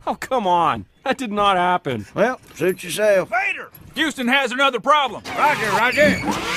Oh, come on. That did not happen. Well, suit yourself. Vader! Houston has another problem. Roger, roger.